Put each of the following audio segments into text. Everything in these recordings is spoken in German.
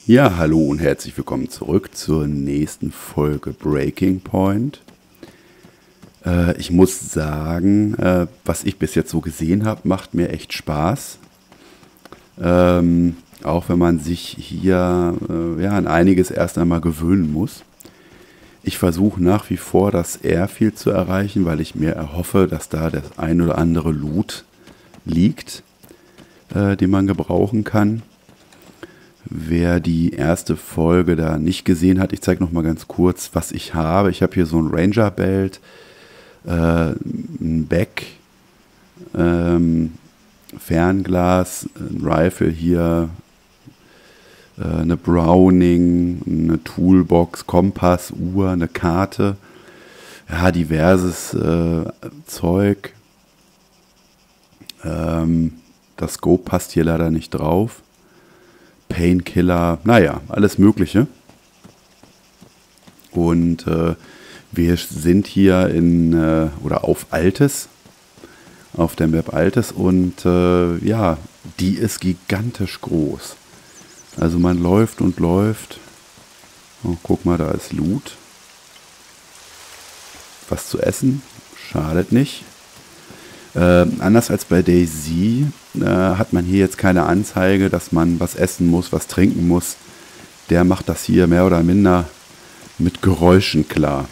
Ja, hallo und herzlich willkommen zurück zur nächsten Folge Breaking Point. Ich muss sagen, was ich bis jetzt so gesehen habe, macht mir echt Spaß. Auch wenn man sich hier an einiges erst einmal gewöhnen muss. Ich versuche nach wie vor das Airfield zu erreichen, weil ich mir erhoffe, dass da das ein oder andere Loot liegt, den man gebrauchen kann. Wer die erste Folge da nicht gesehen hat, ich zeige noch mal ganz kurz, was ich habe. Ich habe hier so ein Ranger-Belt, ein Beck, Fernglas, ein Rifle hier, eine Browning, eine Toolbox, Kompass, Uhr, eine Karte, ja, diverses Zeug. Das Scope passt hier leider nicht drauf. Painkiller, naja, alles Mögliche. Und wir sind hier auf Altes, auf der Map Altes und die ist gigantisch groß. Also man läuft und läuft. Oh, guck mal, da ist Loot. Was zu essen, schadet nicht. Anders als bei DayZ hat man hier jetzt keine Anzeige, dass man was essen muss, was trinken muss. Der macht das hier mehr oder minder mit Geräuschen klar.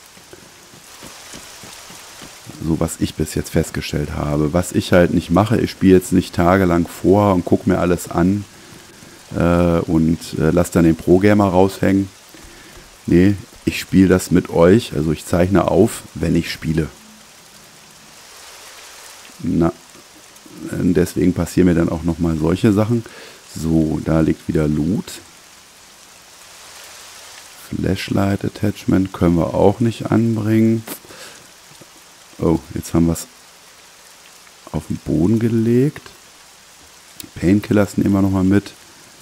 So was ich bis jetzt festgestellt habe. Was ich halt nicht mache, ich spiele jetzt nicht tagelang vor und gucke mir alles an und lasse dann den Pro-Gamer raushängen. Nee, ich spiele das mit euch, also ich zeichne auf, wenn ich spiele. Na, deswegen passieren mir dann auch nochmal solche Sachen. So, da liegt wieder Loot. Flashlight Attachment können wir auch nicht anbringen. Oh, jetzt haben wir es auf den Boden gelegt. Painkillers nehmen wir nochmal mit.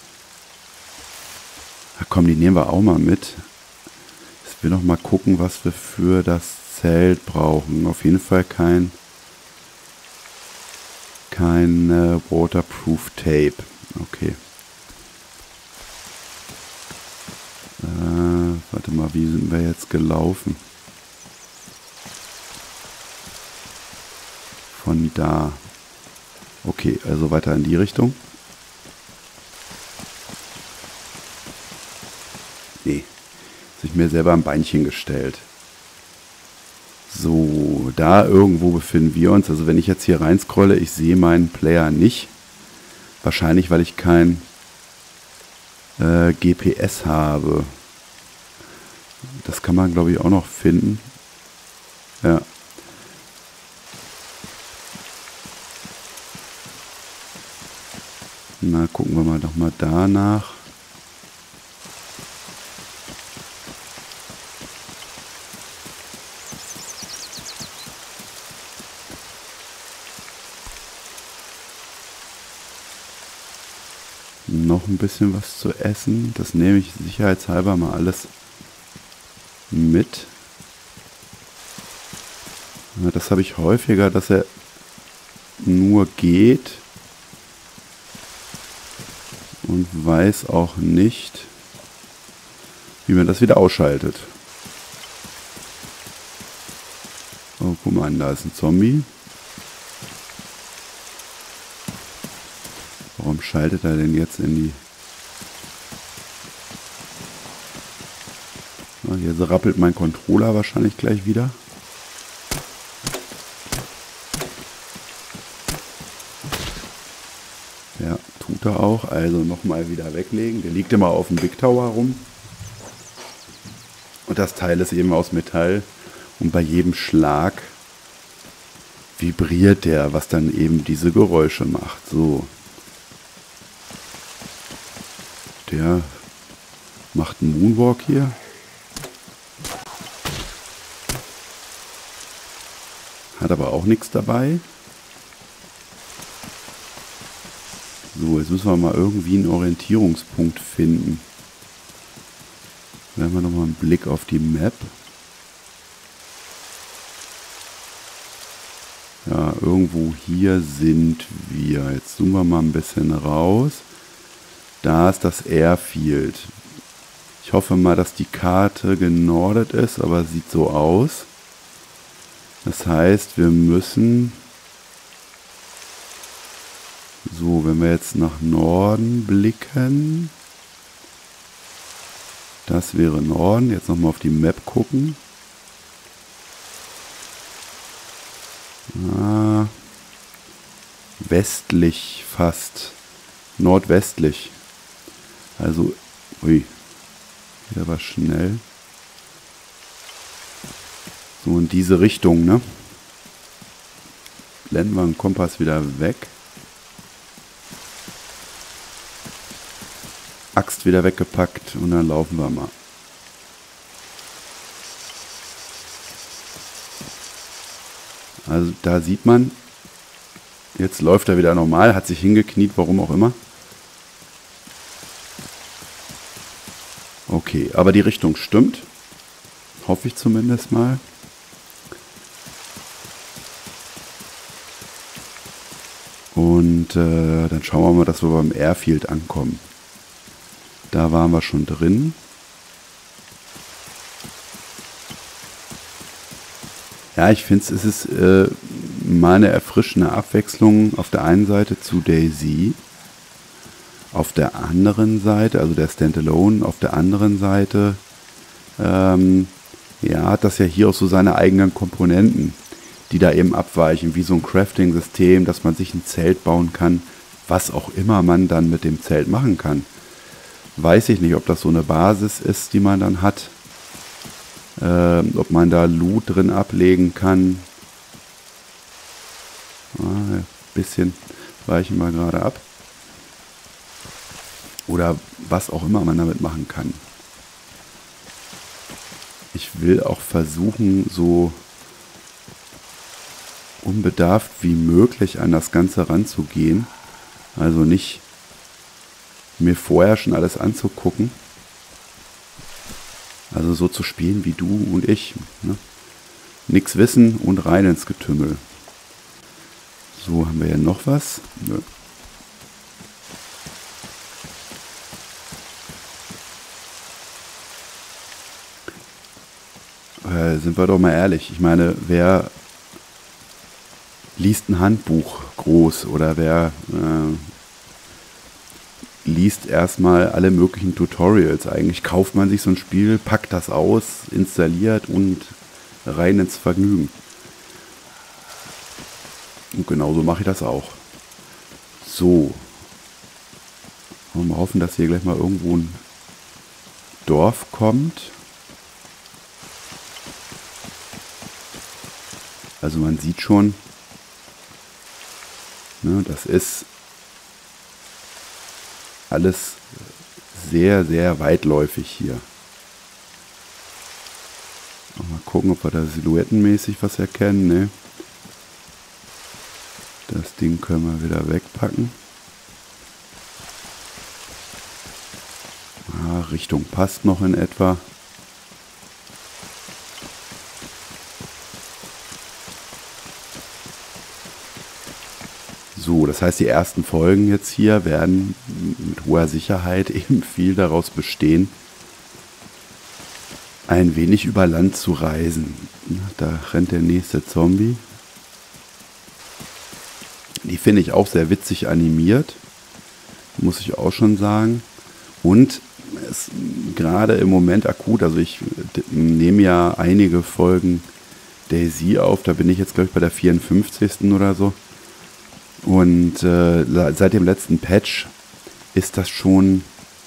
Ach komm, die nehmen wir auch mal mit. Jetzt will noch mal gucken, was wir für das Zelt brauchen. Auf jeden Fall kein Waterproof Tape. Okay. Warte mal, wie sind wir jetzt gelaufen? Von da. Okay, also weiter in die Richtung. Nee, sich mir selber ein Beinchen gestellt. So, da irgendwo befinden wir uns. Also wenn ich jetzt hier rein scrolle, ich sehe meinen Player nicht. Wahrscheinlich, weil ich kein GPS habe. Das kann man, glaube ich, auch noch finden. Ja. Na, gucken wir mal doch mal danach. Noch ein bisschen was zu essen. Das nehme ich sicherheitshalber mal alles mit. Ja, das habe ich häufiger, dass er nur geht und weiß auch nicht, wie man das wieder ausschaltet. Oh, guck mal an, da ist ein Zombie. Warum schaltet er denn jetzt in die... Hier rappelt mein Controller wahrscheinlich gleich wieder. Ja, tut er auch. Also nochmal wieder weglegen. Der liegt immer auf dem Big Tower rum. Und das Teil ist eben aus Metall. Und bei jedem Schlag vibriert der, was dann eben diese Geräusche macht. So. Der macht einen Moonwalk hier. Hat aber auch nichts dabei. So, jetzt müssen wir mal irgendwie einen Orientierungspunkt finden. Werfen wir nochmal einen Blick auf die Map. Ja, irgendwo hier sind wir. Jetzt zoomen wir mal ein bisschen raus. Da ist das Airfield. Ich hoffe mal, dass die Karte genordet ist, aber sieht so aus. Das heißt, wir müssen... So, wenn wir jetzt nach Norden blicken... Das wäre Norden. Jetzt nochmal auf die Map gucken. Westlich fast. Nordwestlich. Also, ui, der war schnell. So in diese Richtung, ne? Blenden wir den Kompass wieder weg. Axt wieder weggepackt und dann laufen wir mal. Also da sieht man, jetzt läuft er wieder normal, hat sich hingekniet, warum auch immer. Okay, aber die Richtung stimmt. Hoffe ich zumindest mal. Und dann schauen wir mal, dass wir beim Airfield ankommen. Da waren wir schon drin. Ja, ich finde es ist mal eine erfrischende Abwechslung auf der einen Seite zu DayZ. Auf der anderen Seite, also der Standalone, auf der anderen Seite, ja, hat das ja hier auch so seine eigenen Komponenten, die da eben abweichen, wie so ein Crafting-System, dass man sich ein Zelt bauen kann, was auch immer man dann mit dem Zelt machen kann. Weiß ich nicht, ob das so eine Basis ist, die man dann hat, ob man da Loot drin ablegen kann. Ein bisschen weichen wir gerade ab. Oder was auch immer man damit machen kann. Ich will auch versuchen, so unbedarft wie möglich an das Ganze ranzugehen. Also nicht mir vorher schon alles anzugucken. Also so zu spielen wie du und ich. Ne? Nix wissen und rein ins Getümmel. So, haben wir ja noch was? Nö. Sind wir doch mal ehrlich. Ich meine, wer liest ein Handbuch groß oder wer liest erstmal alle möglichen Tutorials. Eigentlich kauft man sich so ein Spiel, packt das aus, installiert und rein ins Vergnügen. Und genauso mache ich das auch. So. Wollen wir mal hoffen, dass hier gleich mal irgendwo ein Dorf kommt. Also man sieht schon, ne, das ist alles sehr, sehr weitläufig hier. Mal gucken, ob wir da silhouettenmäßig was erkennen. Ne? Das Ding können wir wieder wegpacken. Richtung passt noch in etwa. So, das heißt, die ersten Folgen jetzt hier werden mit hoher Sicherheit eben viel daraus bestehen, ein wenig über Land zu reisen. Da rennt der nächste Zombie. Die finde ich auch sehr witzig animiert, muss ich auch schon sagen. Und es gerade im Moment akut, also ich nehme ja einige Folgen DayZ auf, da bin ich jetzt glaube ich bei der 54. oder so. Und seit dem letzten Patch ist das schon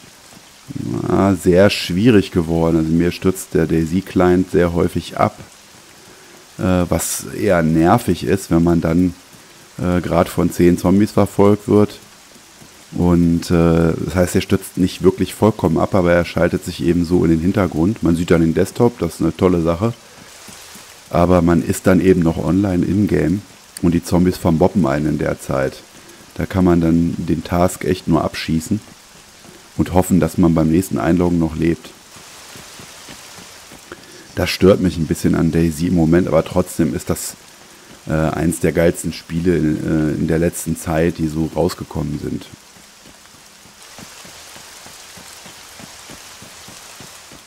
sehr schwierig geworden. Also mir stürzt der DayZ-Client sehr häufig ab, was eher nervig ist, wenn man dann gerade von 10 Zombies verfolgt wird. Und das heißt, er stürzt nicht wirklich vollkommen ab, aber er schaltet sich eben so in den Hintergrund. Man sieht dann den Desktop, das ist eine tolle Sache. Aber man ist dann eben noch online in-game. Und die Zombies verboppen einen in der Zeit. Da kann man dann den Task echt nur abschießen und hoffen, dass man beim nächsten Einloggen noch lebt. Das stört mich ein bisschen an DayZ im Moment, aber trotzdem ist das eins der geilsten Spiele in der letzten Zeit, die so rausgekommen sind.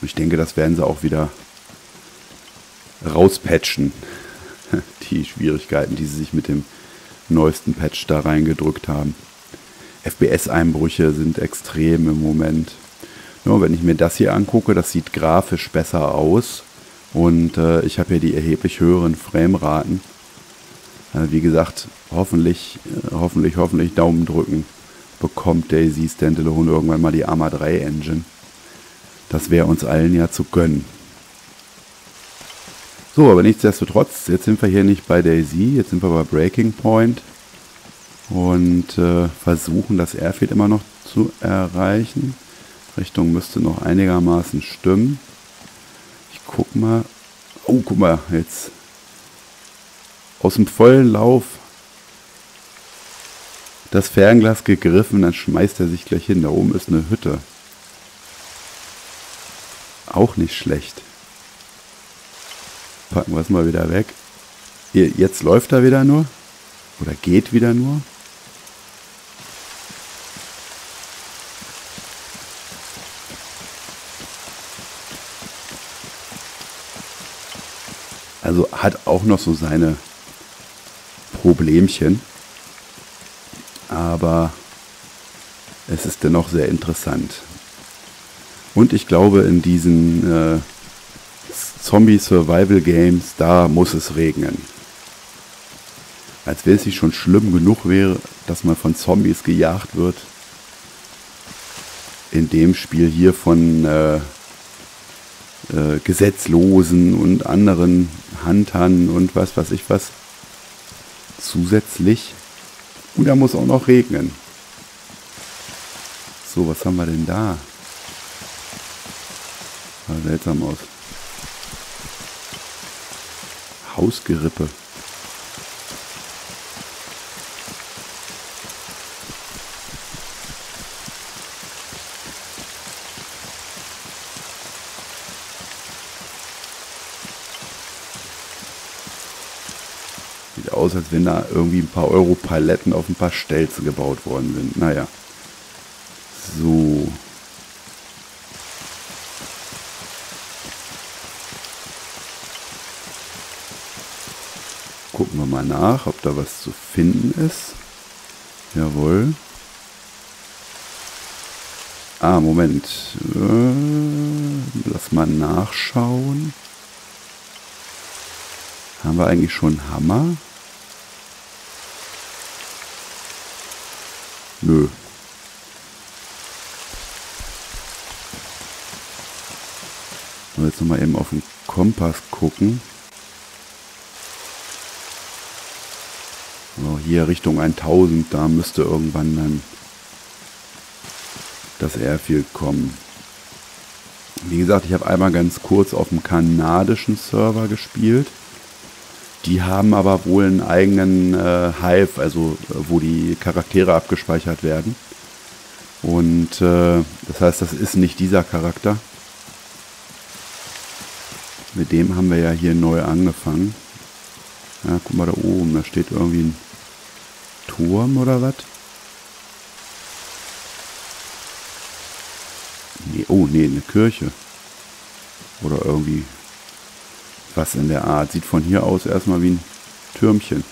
Ich denke, das werden sie auch wieder rauspatchen. Die Schwierigkeiten, die sie sich mit dem neuesten Patch da reingedrückt haben. FPS-Einbrüche sind extrem im Moment. Ja, wenn ich mir das hier angucke, das sieht grafisch besser aus. Und ich habe hier die erheblich höheren Frameraten. Wie gesagt, hoffentlich Daumen drücken, bekommt DayZ Standalone irgendwann mal die Arma 3 Engine. Das wäre uns allen ja zu gönnen. So, aber nichtsdestotrotz, jetzt sind wir hier nicht bei DayZ, jetzt sind wir bei Breaking Point und versuchen das Airfield immer noch zu erreichen. Richtung müsste noch einigermaßen stimmen. Ich guck mal. Oh, guck mal, jetzt aus dem vollen Lauf das Fernglas gegriffen, dann schmeißt er sich gleich hin. Da oben ist eine Hütte. Auch nicht schlecht. Packen wir es mal wieder weg. Jetzt läuft er wieder nur. Oder geht wieder nur. Also hat auch noch so seine Problemchen. Aber es ist dennoch sehr interessant. Und ich glaube, in diesen Zombie-Survival-Games, da muss es regnen. Als wenn es nicht schon schlimm genug wäre, dass man von Zombies gejagt wird. In dem Spiel hier von Gesetzlosen und anderen Huntern und was weiß ich was. Zusätzlich. Und da muss auch noch regnen. So, was haben wir denn da? Sah seltsam aus. Hausgerippe. Sieht aus, als wenn da irgendwie ein paar Euro-Paletten auf ein paar Stelzen gebaut worden sind. Naja. So. Gucken wir mal nach, ob da was zu finden ist. Jawohl. Ah, Moment. Lass mal nachschauen. Haben wir eigentlich schon Hammer? Nö. Jetzt nochmal eben auf den Kompass gucken. So, hier Richtung 1000, da müsste irgendwann dann das Airfield kommen. Wie gesagt, ich habe einmal ganz kurz auf dem kanadischen Server gespielt. Die haben aber wohl einen eigenen Hive, also wo die Charaktere abgespeichert werden. Und das heißt, das ist nicht dieser Charakter. Mit dem haben wir ja hier neu angefangen. Ja, guck mal da oben, da steht irgendwie ein Turm oder was? Nee, oh nee, eine Kirche. Oder irgendwie was in der Art. Sieht von hier aus erstmal wie ein Türmchen.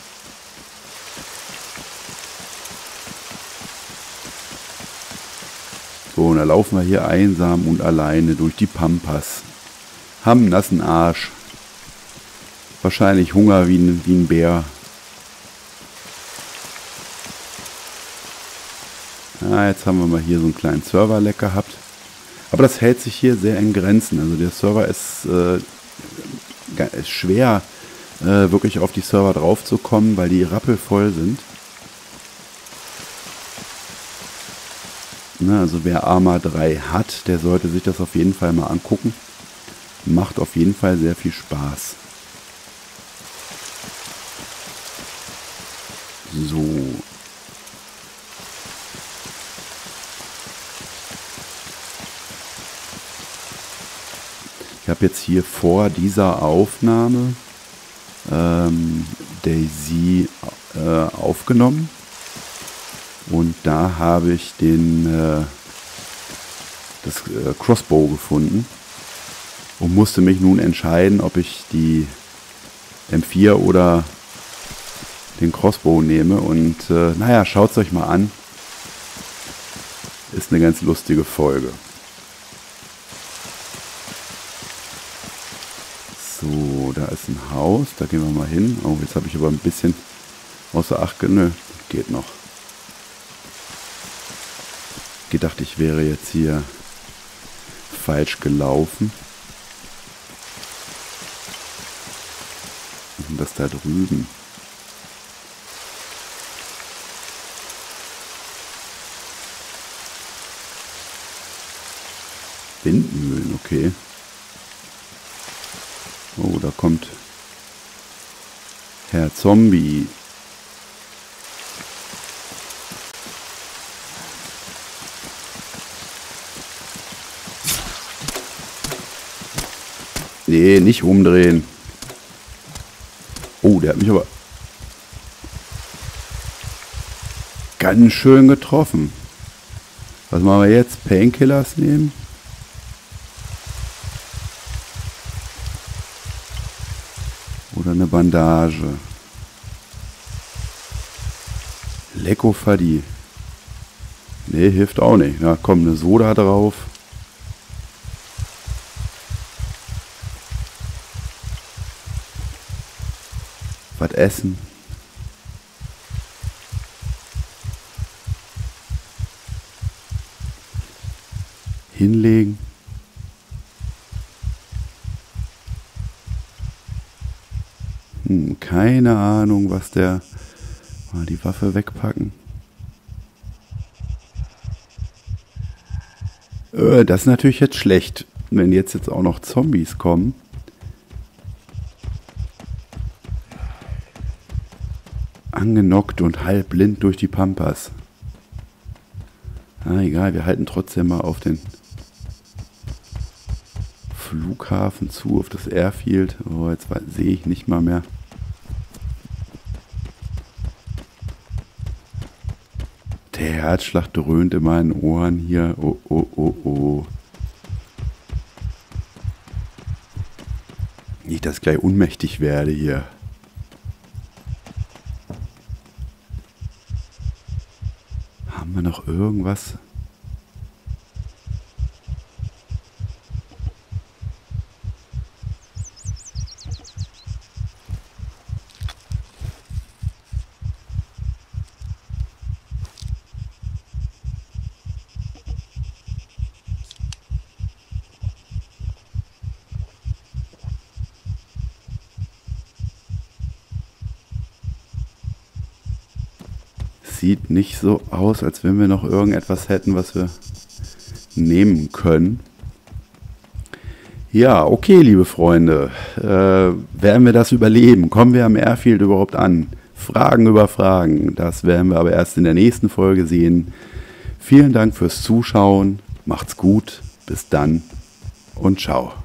So, und da laufen wir hier einsam und alleine durch die Pampas. Haben einen nassen Arsch. Wahrscheinlich Hunger wie ein Bär. Ja, jetzt haben wir mal hier so einen kleinen Server-Leck gehabt. Aber das hält sich hier sehr in Grenzen. Also der Server ist schwer, wirklich auf die Server drauf zu kommen, weil die rappelvoll sind. Na, also wer Arma 3 hat, der sollte sich das auf jeden Fall mal angucken. Macht auf jeden Fall sehr viel Spaß. So. Ich habe jetzt hier vor dieser Aufnahme DayZ aufgenommen. Und da habe ich das Crossbow gefunden. und musste mich nun entscheiden, ob ich die M4 oder den Crossbow nehme. Und naja, schaut es euch mal an. Ist eine ganz lustige Folge. So, da ist ein Haus, da gehen wir mal hin. Oh, jetzt habe ich aber ein bisschen außer Acht nö, geht noch. Gedacht, ich wäre jetzt hier falsch gelaufen. Und das da drüben. Windmühlen, okay. Oh, da kommt Herr Zombie. Nee, nicht umdrehen. Oh, der hat mich aber ganz schön getroffen. Was machen wir jetzt? Painkillers nehmen? Oder eine Bandage? Lecko Fadi. Nee, hilft auch nicht. Na komm, eine Soda drauf. Was essen. Hinlegen. Keine Ahnung, was der... Mal die Waffe wegpacken. Das ist natürlich jetzt schlecht, wenn jetzt auch noch Zombies kommen. Angenockt und halb blind durch die Pampas. Ah, egal, wir halten trotzdem mal auf den Flughafen zu, auf das Airfield. Oh, jetzt sehe ich nicht mal mehr. Der Herzschlag dröhnt in meinen Ohren hier. Oh, oh, oh, oh. Nicht, dass ich gleich ohnmächtig werde hier. Haben wir noch irgendwas? Sieht nicht so aus, als wenn wir noch irgendetwas hätten, was wir nehmen können. Ja, okay, liebe Freunde. Werden wir das überleben? Kommen wir am Airfield überhaupt an? Fragen über Fragen. Das werden wir aber erst in der nächsten Folge sehen. Vielen Dank fürs Zuschauen. Macht's gut. Bis dann und ciao.